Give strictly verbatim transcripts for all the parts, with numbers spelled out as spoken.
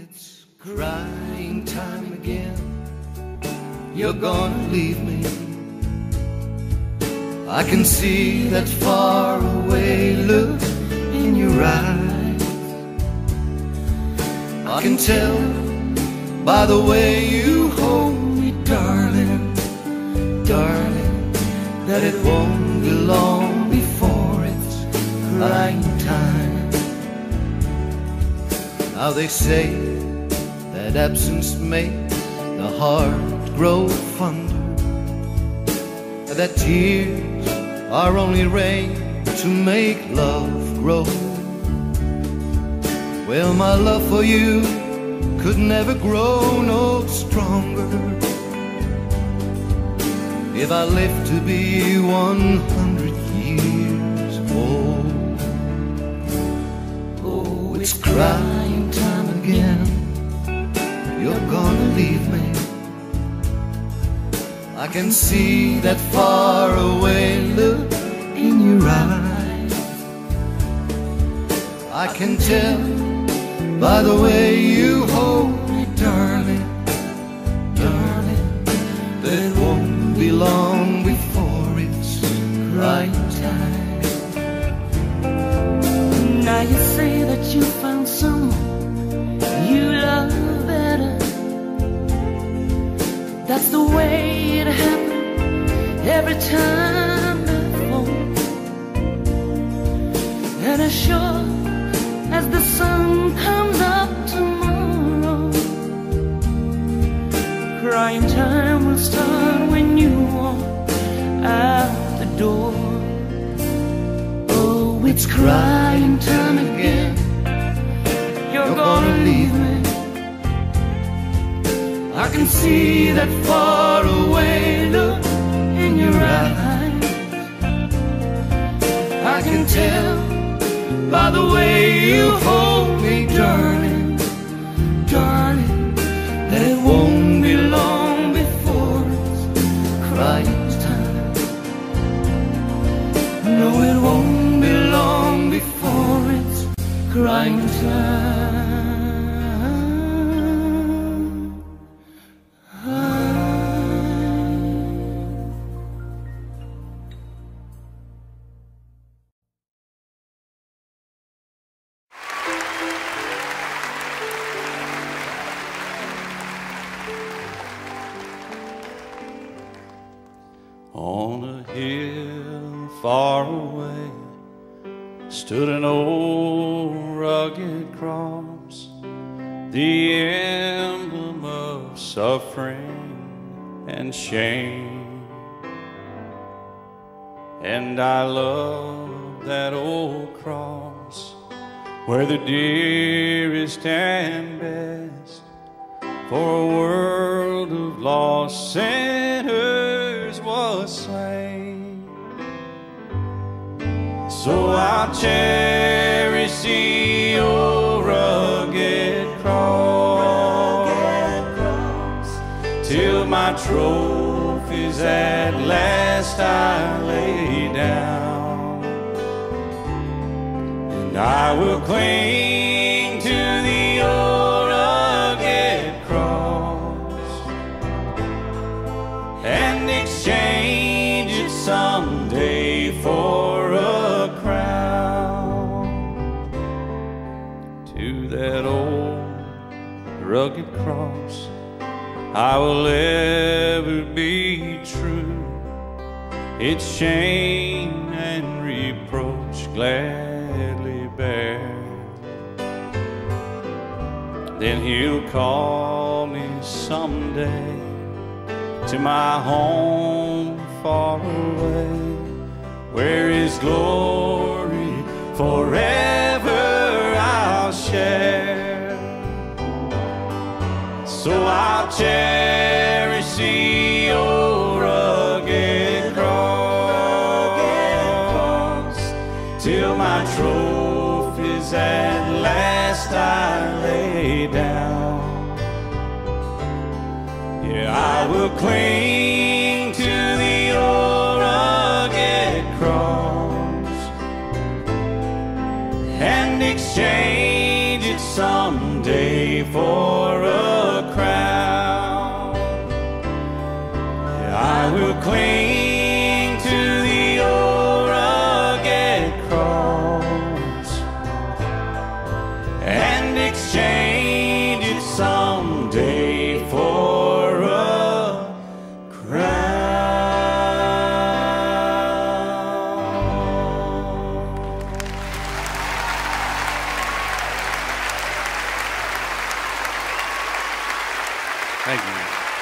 it's crying time again. You're gonna leave me. I can see that far away look in your eyes. I can tell by the way you hold me, darling, darling, that it won't be long before it's crying time. Now they say that absence makes the heart grow fonder, that tears are only rain to make love grow. Well, my love for you could never grow no stronger if I live to be one hundred years old. Oh, it's crying time again. You're gonna leave me. I can see that far away look in your eyes. I can tell by the way you hold me, darling, darling, that it won't be long before it's crying time. Now you say that you found someone you love better. That's the way it happened every time before. And as sure as the sun comes up tomorrow, crying time will start when you walk out the door. Oh, it's crying time again. You're gonna leave me. I can see that far away look in your eyes. I can tell by the way you hold me, darling, darling, that it won't be long before it's crying time. No, it won't be long before it's crying time. On a hill far away stood an old rugged cross, the emblem of suffering and shame. And I love that old cross, where the dearest and best for a world of lost sinners was slain. So I'll cherish the old rugged cross, till my trophies at last I lay down. And I will cling to the old rugged cross and exchange it someday for a crown. To that old rugged cross I will ever be true, its shame and reproach gladly bear. Then he'll call me someday to my home far away, where his glory forever I'll share. So I'll cherish the old rugged cross, till my trophies at last I lay down. Yeah, I will cling to the old rugged cross and exchange its someday for a crown. I will cling to the old rugged cross and exchange it someday for a crown. Thank you.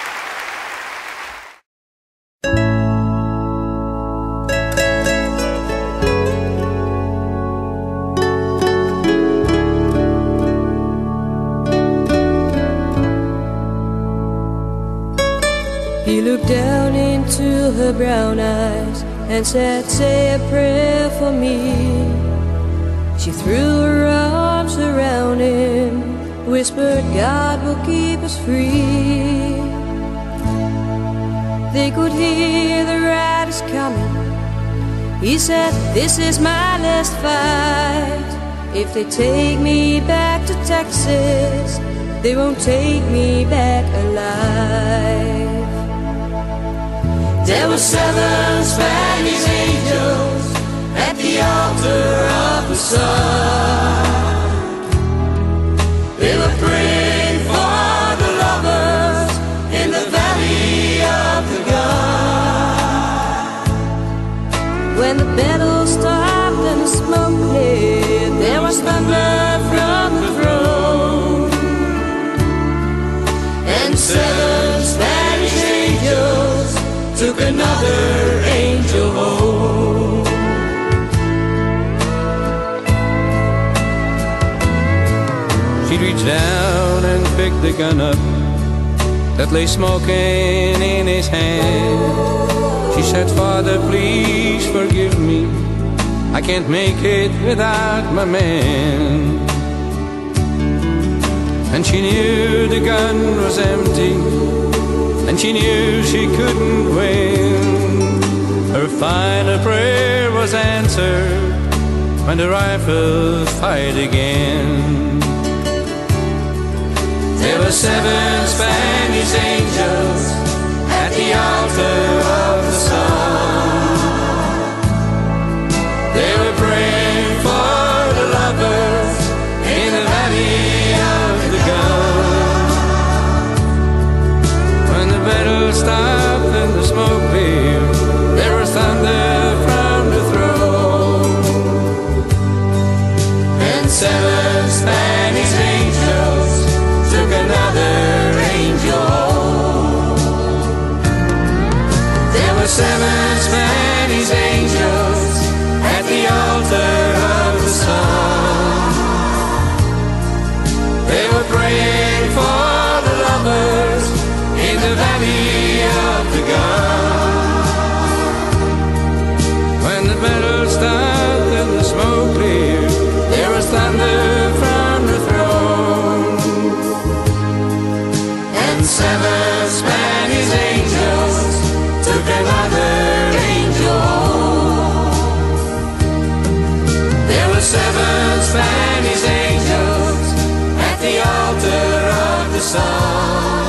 He looked down into her brown eyes and said, "Say a prayer for me." She threw her arms around him, whispered, "God will keep us free." They could hear the riders coming. He said, "This is my last fight. If they take me back to Texas, they won't take me back alive." There were seven Spanish angels at the altar of the sun. They were praying for the lovers in the valley of the gun. When the battle stopped and the smoke cleared, there was thunder from the throne, and seven Spanish angels took another angel home. She reached down and picked the gun up that lay smoking in his hand. She said, "Father, please forgive me. I can't make it without my man." And she knew the gun was empty, and she knew she couldn't win. Her final prayer was answered when the rifle fired again. There were seven Spanish angels at the altar of the sun. They were praying for the lovers in the valley of the gun. When the battle stopped and the smoke cleared, there was thunder from the throne, and seven Spanish angels took another angel home. There were seven Spanish angels at the altar of the sun. They were praying for the lovers in the valley of the gun. When the battle stopped and the smoke cleared, there was thunder from the throne, and seven Spanish angels took another angel home. There were seven Spanish angels at the altar of the sun.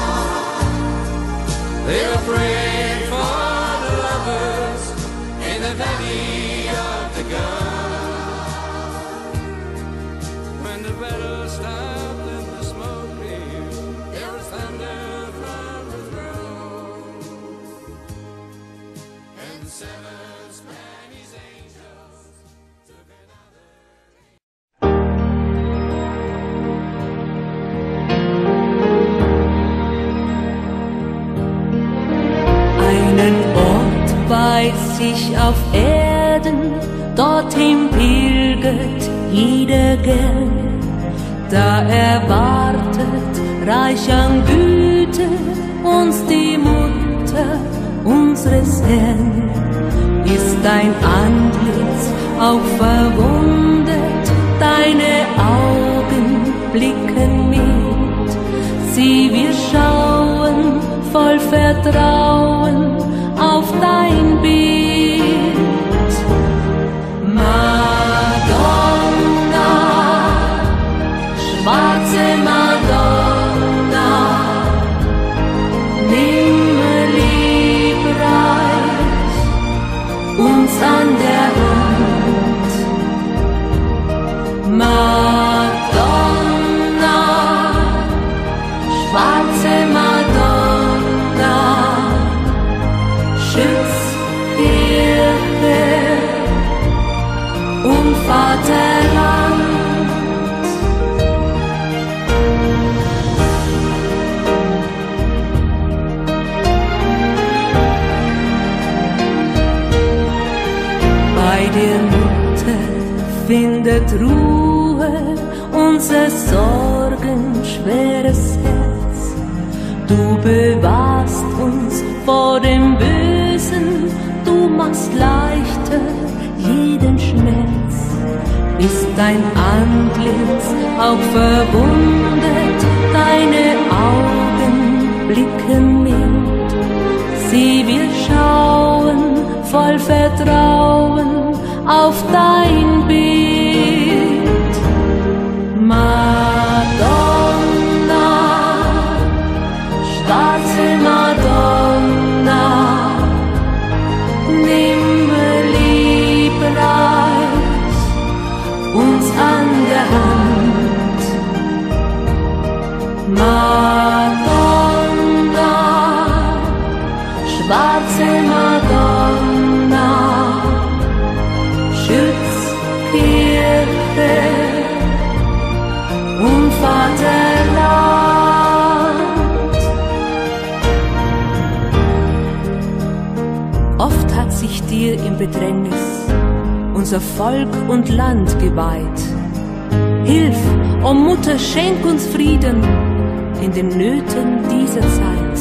They were praying for the lovers in the valley of the gun. When the battle stopped and the smoke cleared, there was thunder from the throne, and seven Spanish angels took another. Einen Ort weiß ich auf Erden, dorthin pilgert jeder gern. Da erwartet reich an Güte uns die Mutter unseres Herrn. Ist dein Antlitz auch verwundet, deine Augen blicken mit. Sieh, wir schauen voll Vertrauen auf dein Bild. Madonna, findet Ruhe unser sorgenschweres Herz. Du bewahrst uns vor dem Bösen, du machst leichter jeden Schmerz. Ist dein Antlitz auch verwundet, deine Augen blicken mild. Sieh, wir schauen voll Vertrauen auf dein Bild. Madonna, schwarze Madonna, nimm liebreich uns an der Hand. Madonna, schwarze Madonna, schütz Kirche und Vaterland. Oft hat sich dir im Bedrängnis unser Volk und Land geweiht. Hilf, o Mutter, schenk uns Frieden in den Nöten dieser Zeit.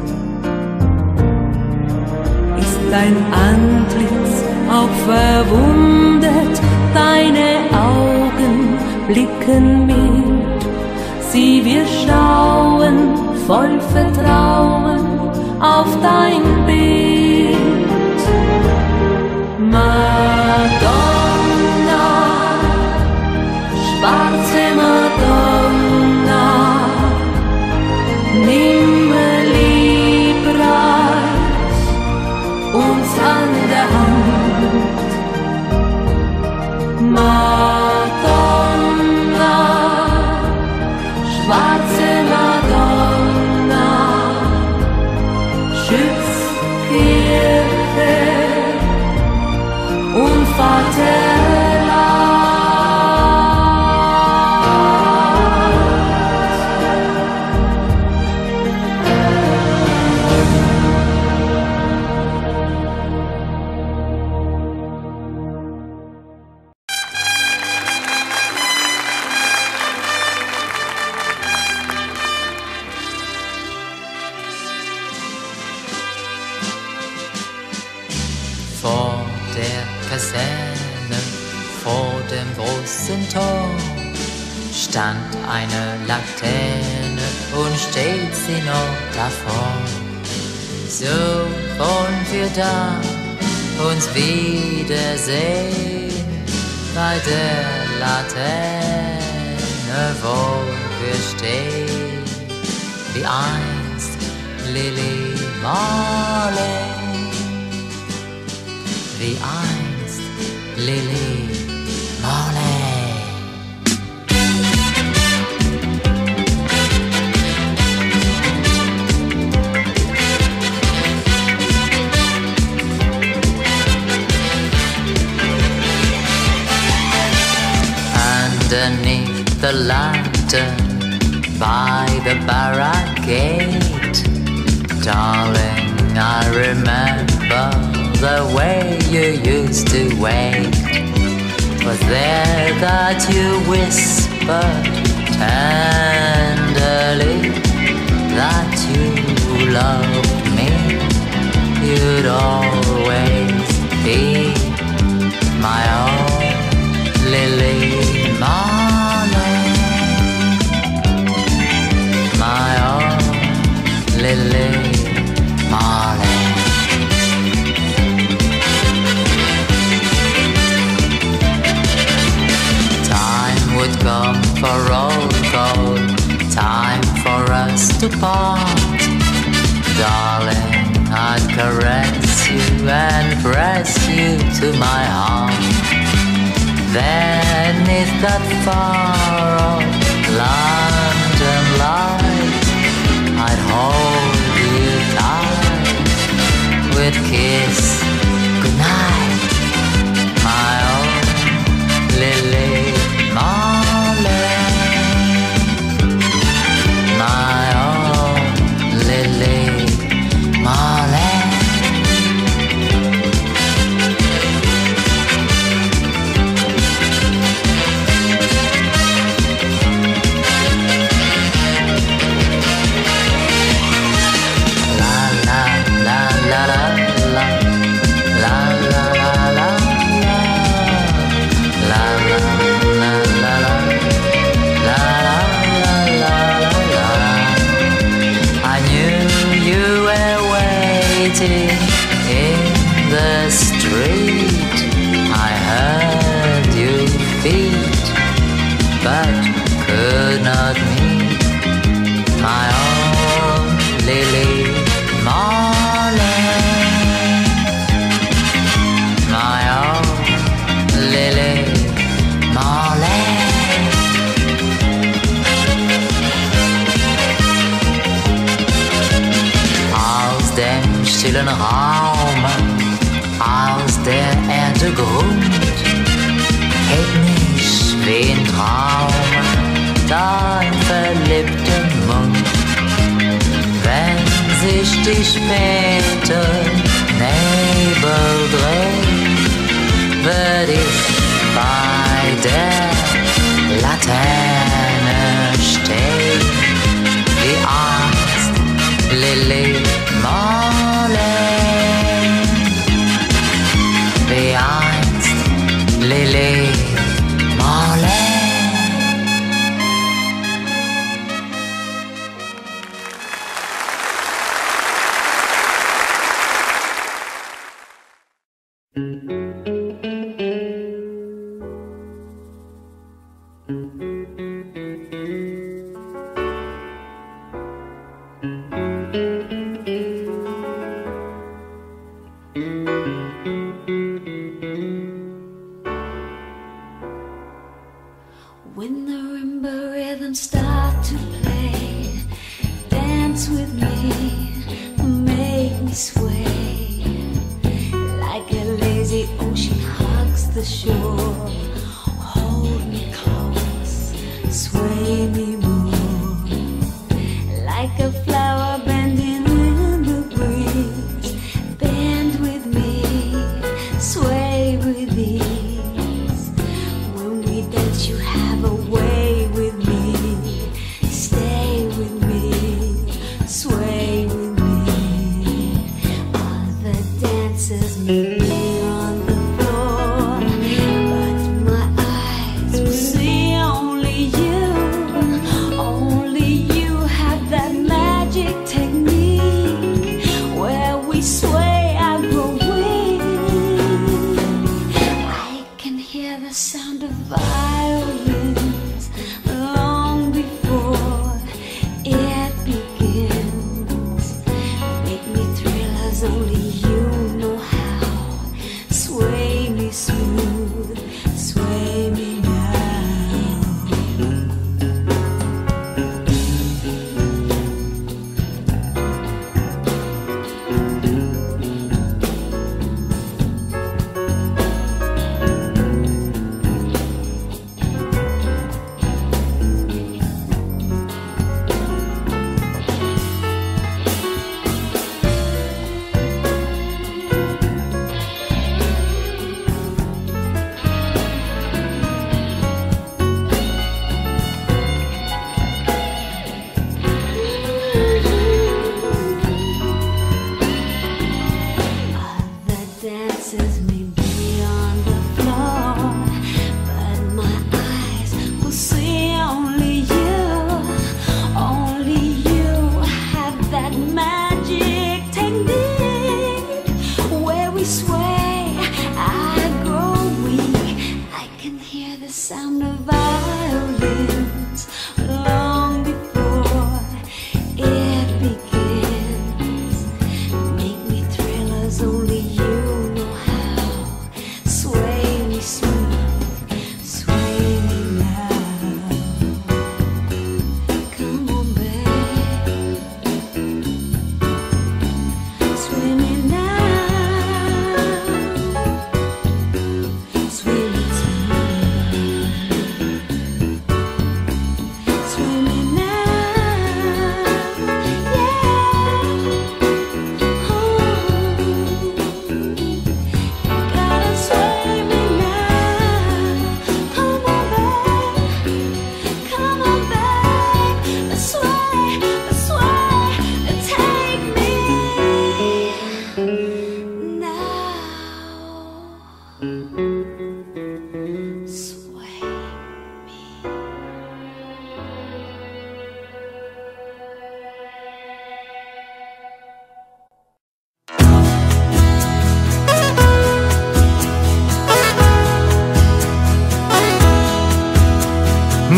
Ist dein Antlitz auch verwundet, deine Augen blicken mild. Sieh, wir schauen voll Vertrauen auf dein Bild. Madonna, schwarze Madonna, nimm liebreich uns an der Hand. Madonna, schwarze Madonna, schütz Kirche und Vaterland. Vor der Kaserne, vor dem großen Tor, stand eine Laterne und steht sie noch davor. So wollen wir da uns wiedersehen, bei der Laterne, wo wir stehen, wie einst Lili Marley. Wie einst Lili Marley. Underneath the lantern by the barrack gate, darling, I remember the way you used to wait. Was there that you whispered tenderly that you loved me? You'd always be my own Lili Marley, my own Lili Marley. Would come for roll call, time for us to part. Darling, I'd caress you and press you to my heart. Then if that far off London light, I'd hold you tight with kiss goodnight, my own Lili Marley, my own Lili Marley. could not meet my own Lily Marlene, my own Lily Marlene. Aus dem stillen Raume, aus der Erde Grund, hält mich wie ein Traum dein verliebter Mund. Wenn sich die späte Nebel drehen, werd ich bei der Laterne stehen, wie einst Lily Marlene, wie einst Lily Marlene. When the marimba rhythms start to play, dance with me, make me sway, like a lazy ocean hugs the shore. Hold me close, sway me more, like a flower bending in the breeze. Bend with me, sway with ease. When we dance, you have a way with me. Stay with me, sway with me. Other dancers may be on the floor, but my eyes will see only you. Only you have that magic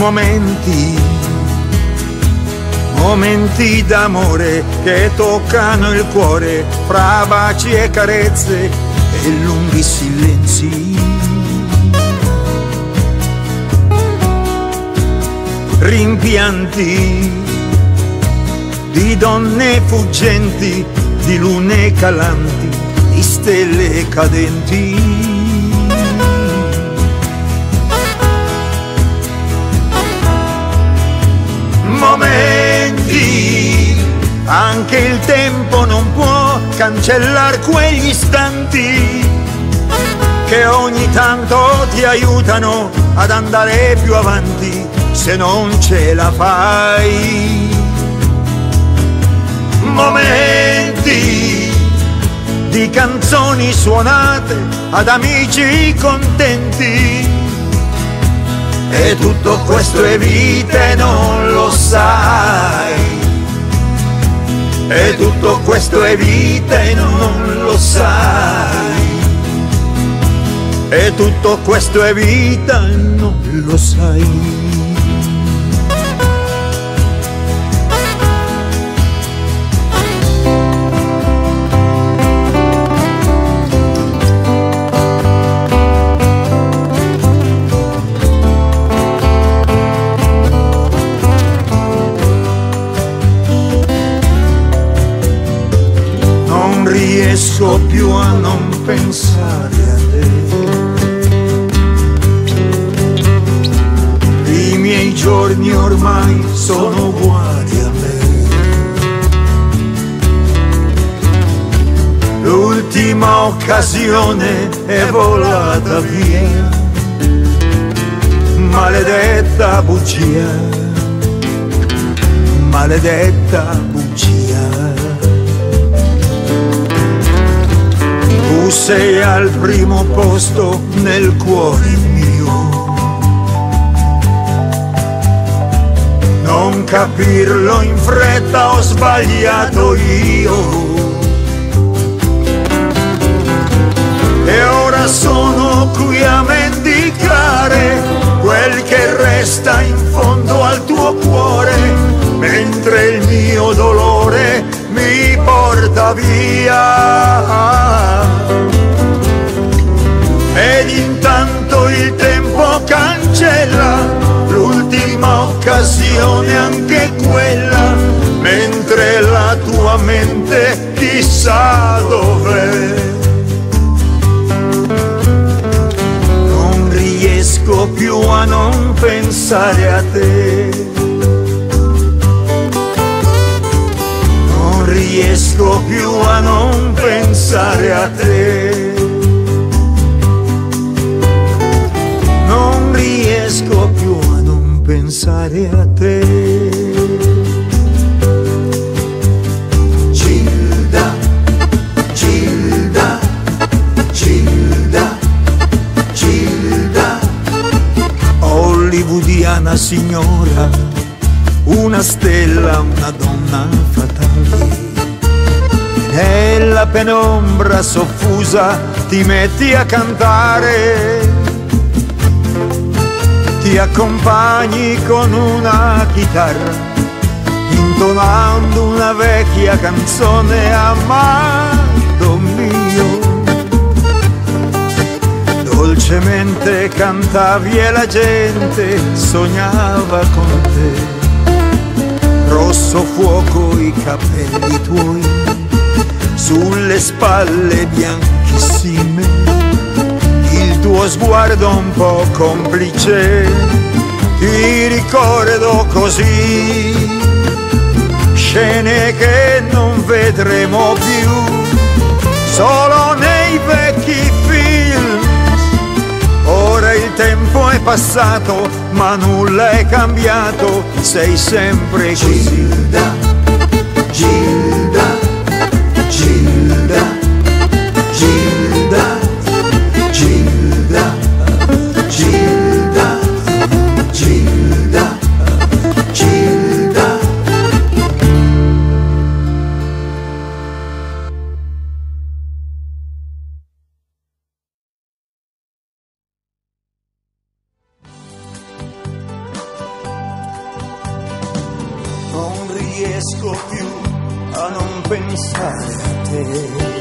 momenti, momenti d'amore che toccano il cuore fra baci e carezze e lunghi silenzi. Rimpianti di donne fuggenti, di lune calanti, di stelle cadenti. Momenti, anche il tempo non può cancellare quegli istanti che ogni tanto ti aiutano ad andare più avanti se non ce la fai. Momenti di canzoni suonate ad amici contenti, e tutto questo è vita e non lo sai. E tutto questo è vita e non lo sai. E tutto questo è vita e non lo sai. Riesco più a non pensare a te. I miei giorni ormai sono uguali a me. L'ultima occasione è volata via. Maledetta bugia, maledetta bugia. Tu sei al primo posto nel cuore mio. Non capirlo in fretta, ho sbagliato io. E ora sono qui a mendicare quel che resta in fondo al tuo cuore, mentre il mio dolore mi porta via. Ed intanto il tempo cancella l'ultima occasione, anche quella, mentre la tua mente chissà dov'è. Non riesco più a non pensare a te. Non riesco più a non pensare a te. Non riesco più a non pensare a te. Gilda, Gilda, Gilda, Gilda, hollywoodiana signora, una stella, una donna fatale. Nella penombra soffusa ti metti a cantare, ti accompagni con una chitarra, intonando una vecchia canzone, amato mio. Dolcemente cantavi e la gente sognava con te. Rosso fuoco i capelli tuoi, sulle spalle bianchissime, il tuo sguardo un po' complice. Ti ricordo così scene che non vedremo più, solo nei vecchi film. Ora il tempo è passato, ma nulla è cambiato, sei sempre così. Gilda, Gilda, Gilda, Gilda, Gilda, Gilda, Gilda, Gilda. riesco più a non pensare a te.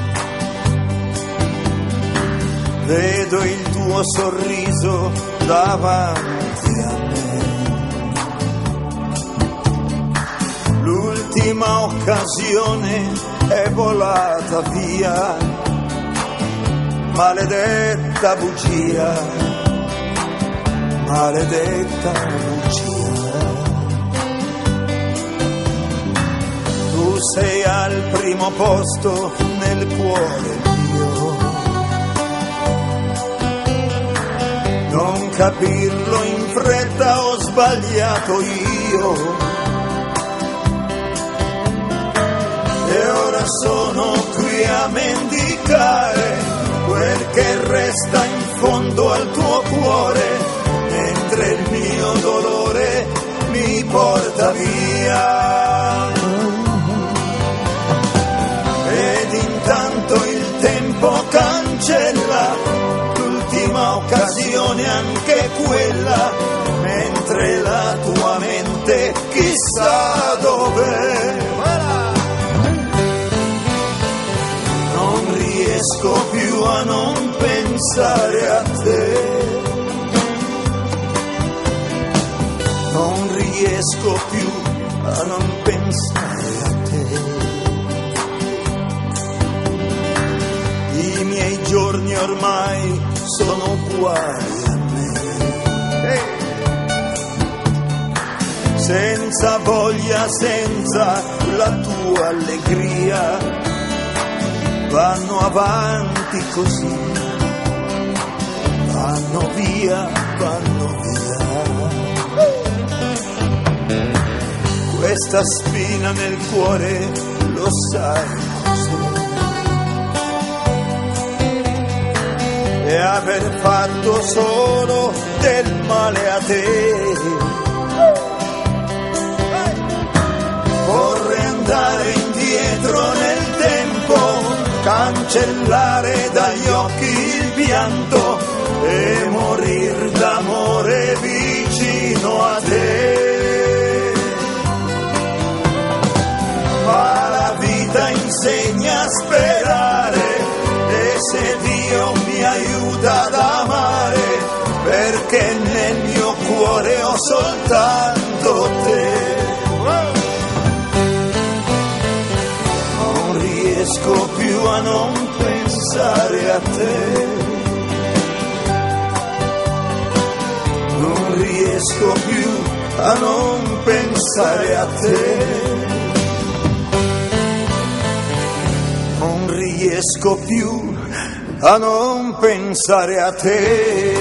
Vedo il tuo sorriso davanti a me. L'ultima occasione è volata via, maledetta bugia, maledetta bugia. Tu sei al primo posto nel cuore mio. Non capirlo in fretta, ho sbagliato io. E ora sono qui a mendicare quel che resta in fondo al tuo cuore, mentre il mio dolore mi porta via. Ed intanto il tempo cancella l'ultima occasione, anche quella, mentre la tua mente chissà dov'è. Non riesco più a non pensare a te. Non riesco più a non pensare a te. I miei giorni ormai sono uguali a me. Hey. Senza voglia, senza la tua allegria, vanno avanti così, vanno via, vanno via. Questa spina nel cuore, lo sai cos'è. E aver fatto solo del male a te. Vorrei andare indietro nel tempo, cancellare dagli occhi il pianto e morir d'amore vicino a te. Ma la vita insegna a sperare, e se Dio mi aiuta ad amare, perché nel mio cuore ho soltanto te. Non riesco più a non pensare a te. Non riesco più a non pensare a te. Non riesco più a non pensare a te.